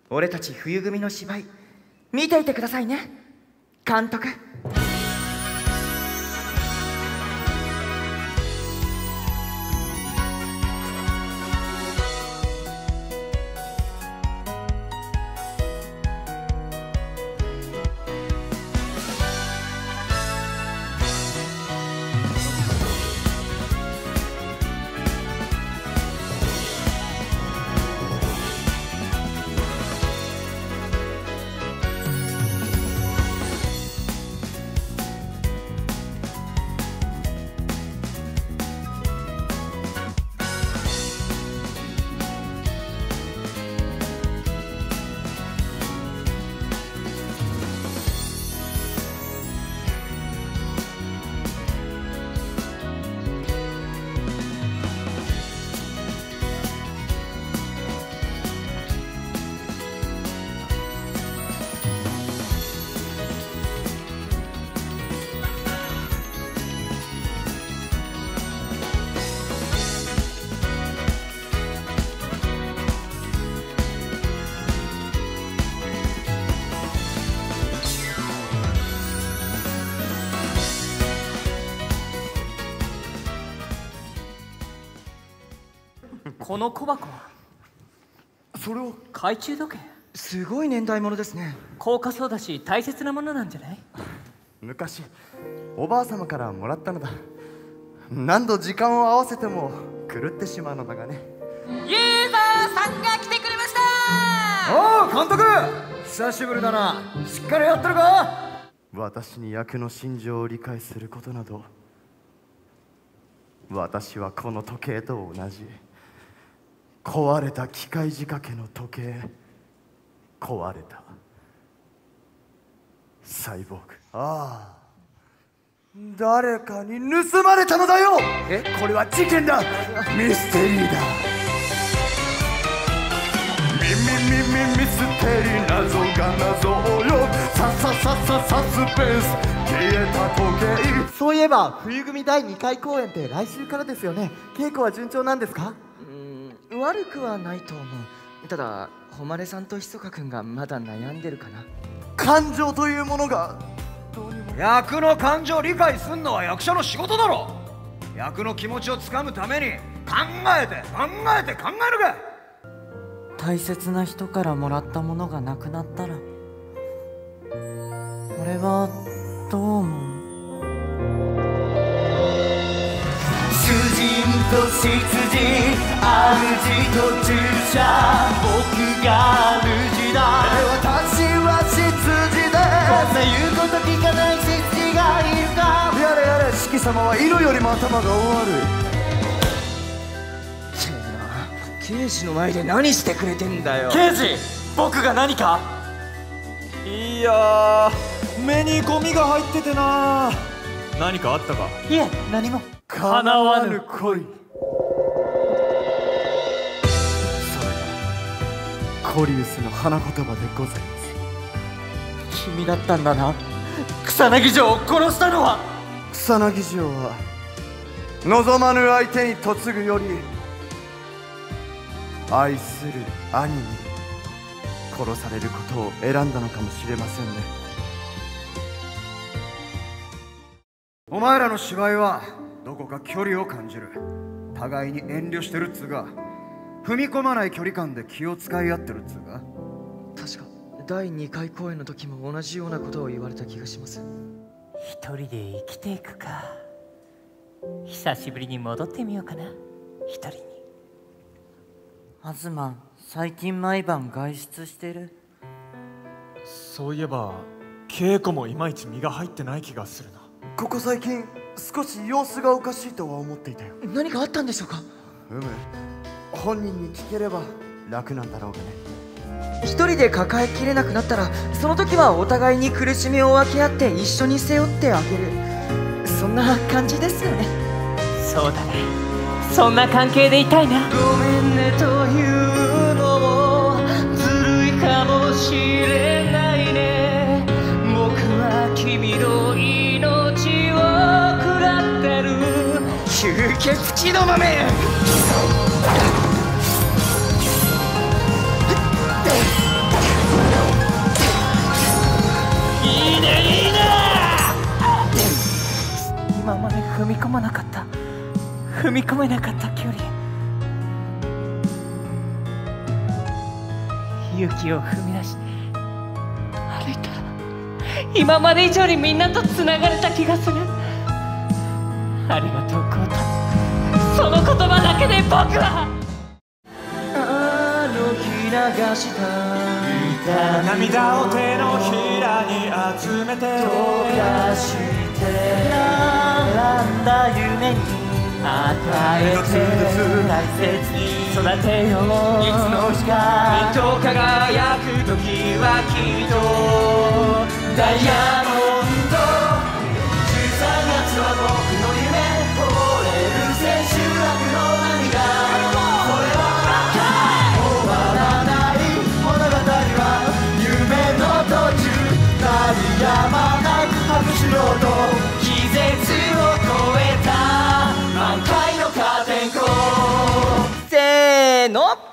俺たち冬組の芝居見ていてくださいね、監督。 この小箱はそれを懐中時計。 すごい年代物ですね。 高価そうだし大切なものなんじゃない？ 昔おばあ様からもらったのだ。何度時間を合わせても狂ってしまうのだがね。 ユーザーさんが来てくれました。 おお、監督久しぶりだな。しっかりやってるか？ 私に役の心情を理解することなど、私はこの時計と同じ壊れた機械仕掛けの時計、壊れたサイボーグ。ああ、誰かに盗まれたのだよ。これは事件だ、ミステリーだ。ミステリー、謎が謎をよ。サスペンス、消えた時計。そういえば冬組第2回公演って来週からですよね。稽古は順調なんですか？ 悪くはないと思う。ただ誉さんとひそかくんがまだ悩んでるかな。 感情というものがどうにも。 役の感情を理解すんのは役者の仕事だろ。役の気持ちをつかむために考えるか。 大切な人からもらったものがなくなったら俺はどう思う？ 主人と執事、主と従者、僕が主だ。 私は執事で、 こんな言うこと聞かない執事がいるか。 やれやれ、四季様は犬よりも頭が大悪い。 刑事の前で何してくれてんだよ。 刑事、僕が何か？ いやー、目にゴミが入っててな。何かあったか？ いえ、何も。 叶わぬ恋。それがコリウスの花言葉でございます。 君だったんだな。草薙城を殺したのは。 草薙城は望まぬ相手に嫁ぐより愛する兄に殺されることを選んだのかもしれませんね。 お前らの芝居はどこか距離を感じる。互いに遠慮してるっつうか、踏み込まない距離感で気を使い合ってるっつうか。 確か第2回公演の時も同じようなことを言われた気がします。 一人で生きていくか。久しぶりに戻ってみようかな、一人に。 東、最近毎晩外出してる？ そういえば稽古もいまいち身が入ってない気がするな。 ここ最近少し様子がおかしいとは思っていたよ。 何かあったんでしょうか？ 本人に聞ければ楽なんだろうがね。 一人で抱えきれなくなったら、その時はお互いに苦しみを分け合って一緒に背負ってあげる。そんな感じですよね。 そうだね、そんな関係でいたいな。 ごめんねというのもずるいかもしれないね。僕は君の命を食らってる。 吸血鬼の豆。 踏み込まなかった、踏み込めなかった距離、勇気を踏み出し歩いたら今まで以上にみんなとつながれた気がする。ありがとうコウタ、その言葉だけで僕はあの日流した涙を手のひらに集めて溶かして並んだ夢に与えて大切に育てよう。いつの日かと輝く時はきっとダイヤモンド。13月は僕の夢、溺れる千秋楽の涙、それは終わらない物語は夢の途中、鳴りやまない拍手の音、季節を越えた満開のカーテンコール。 せーの。